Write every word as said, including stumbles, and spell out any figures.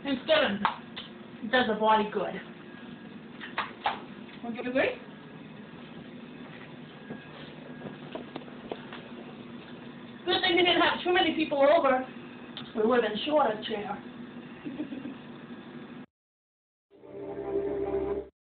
Instead of, it does the body good. Would you agree? Good thing we didn't have too many people over. We would have been short a chair.